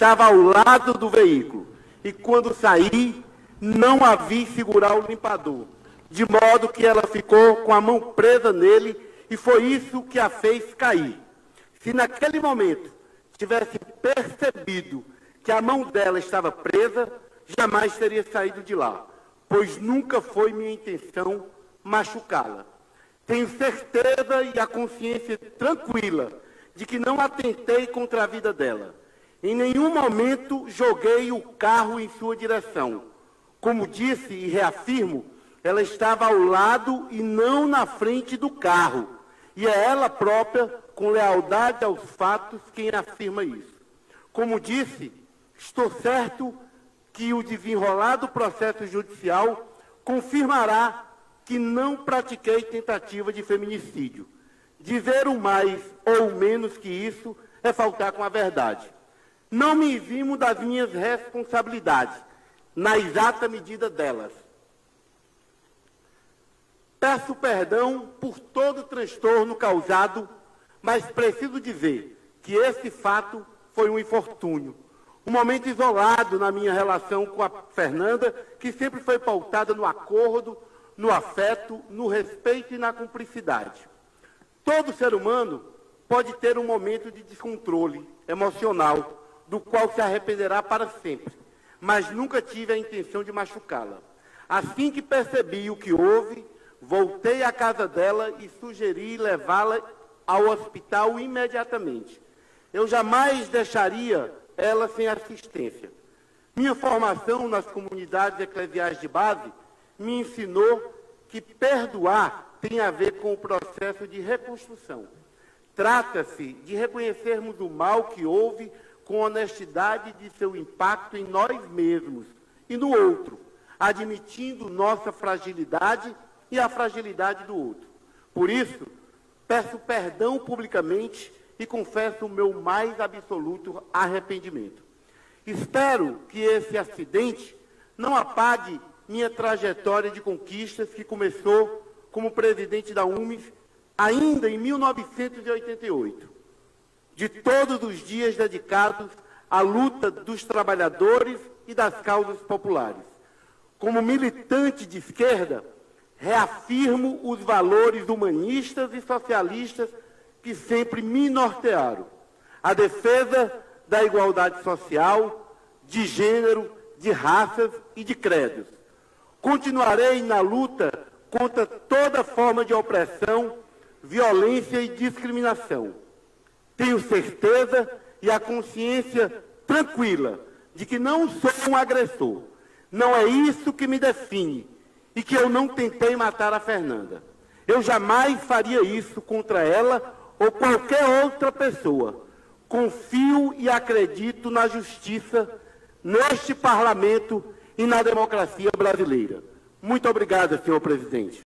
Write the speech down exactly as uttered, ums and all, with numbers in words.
estava ao lado do veículo e, quando saí, não a vi segurar o limpador, de modo que ela ficou com a mão presa nele e foi isso que a fez cair. Se naquele momento tivesse percebido que a mão dela estava presa, jamais teria saído de lá, pois nunca foi minha intenção machucá-la. Tenho certeza e a consciência tranquila de que não atentei contra a vida dela. Em nenhum momento joguei o carro em sua direção. Como disse e reafirmo, ela estava ao lado e não na frente do carro. E é ela própria, com lealdade aos fatos, quem afirma isso. Como disse, estou certo que o desenrolar do processo judicial confirmará que não pratiquei tentativa de feminicídio. Dizer o mais ou menos que isso é faltar com a verdade. Não me eximo das minhas responsabilidades, na exata medida delas. Peço perdão por todo o transtorno causado, mas preciso dizer que esse fato foi um infortúnio. Um momento isolado na minha relação com a Fernanda, que sempre foi pautada no acordo, no afeto, no respeito e na cumplicidade. Todo ser humano pode ter um momento de descontrole emocional, do qual se arrependerá para sempre, mas nunca tive a intenção de machucá-la. Assim que percebi o que houve, voltei à casa dela e sugeri levá-la ao hospital imediatamente. Eu jamais deixaria ela sem assistência. Minha formação nas comunidades eclesiais de base me ensinou que perdoar tem a ver com o processo de reconstrução. Trata-se de reconhecermos o mal que houve com honestidade de seu impacto em nós mesmos e no outro, admitindo nossa fragilidade e a fragilidade do outro. Por isso, peço perdão publicamente e confesso o meu mais absoluto arrependimento. Espero que esse acidente não apague minha trajetória de conquistas que começou como presidente da U M I S ainda em mil novecentos e oitenta e oito. De todos os dias dedicados à luta dos trabalhadores e das causas populares. Como militante de esquerda, reafirmo os valores humanistas e socialistas que sempre me nortearam. A defesa da igualdade social, de gênero, de raças e de credos. Continuarei na luta contra toda forma de opressão, violência e discriminação. Tenho certeza e a consciência tranquila de que não sou um agressor. Não é isso que me define e que eu não tentei matar a Fernanda. Eu jamais faria isso contra ela ou qualquer outra pessoa. Confio e acredito na justiça, neste parlamento e na democracia brasileira. Muito obrigado, senhor presidente.